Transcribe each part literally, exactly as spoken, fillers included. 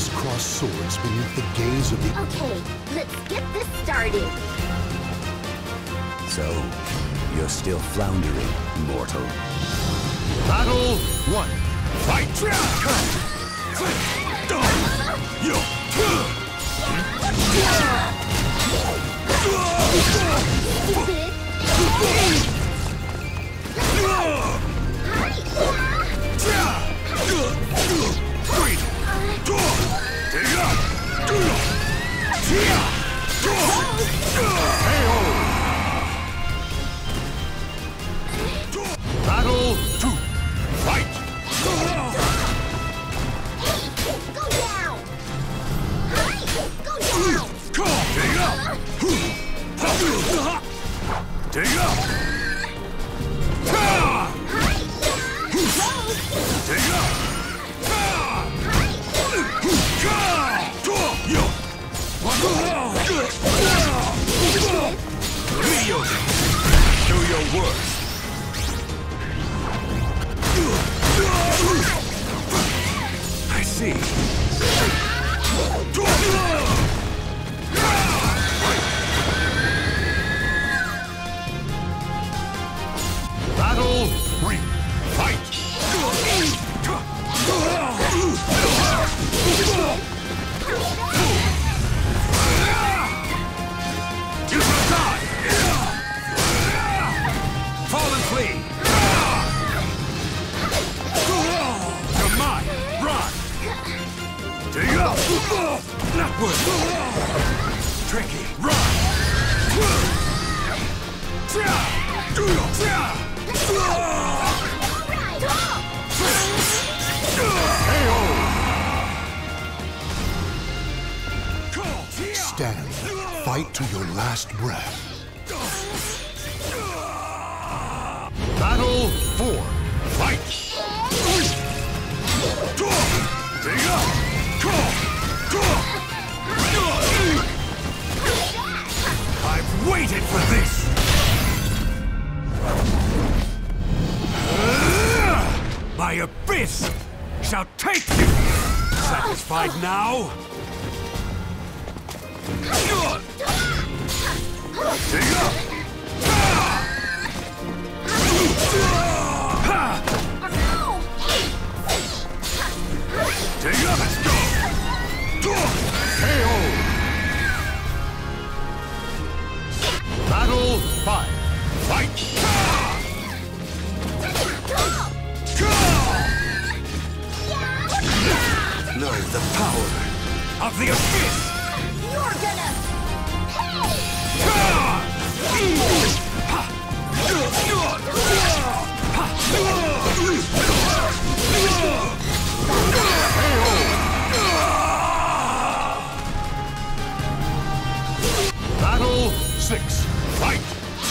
crisscross swords beneath the gaze of the... Okay, let's get this started. So, you're still floundering, mortal. Battle one. Fight! Yo! Battle two. Fight! Go down! Go down! Take it up! Take it up! Take it up! Yo! Do your worst. I see. Battle three. Fight! You shall die! Fall and flee! You're mine! Run! Take up! Not good! Tricky! Run! Stand. Fight to your last breath. Battle four. Fight! Take up! I've waited for this! My abyss shall take you! Satisfied now? Take up! Take up! Let's go! K O! Battle five. Fight! Know the power of the abyss! You're gonna pay! Battle six. Fight!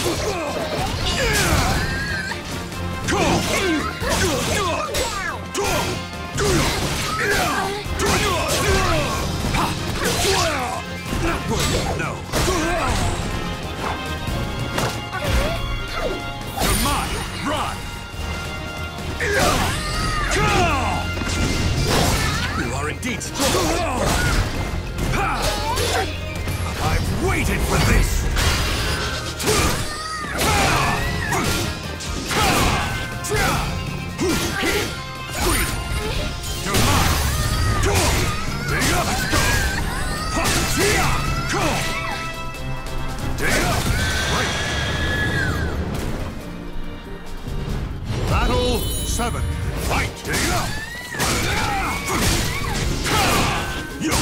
No. You're mine. Run. You are indeed strong. I've waited for this. You're mine. Take up. Let's go. Take up. Right. Battle seven. Fight. Take up. Yo.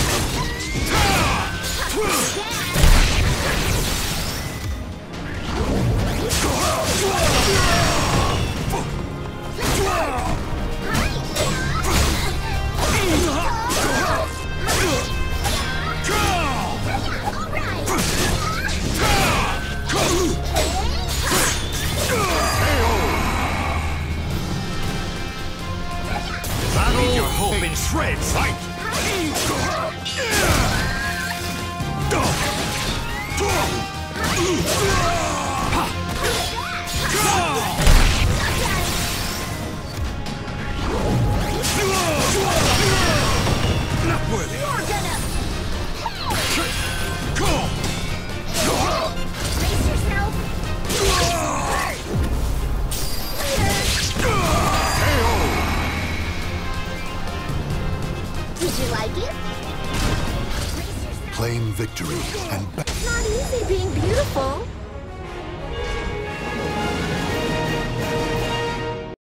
Battle your hope in shreds. Fight. Not worthy. Did you like it? Claim victory and It's not easy being beautiful.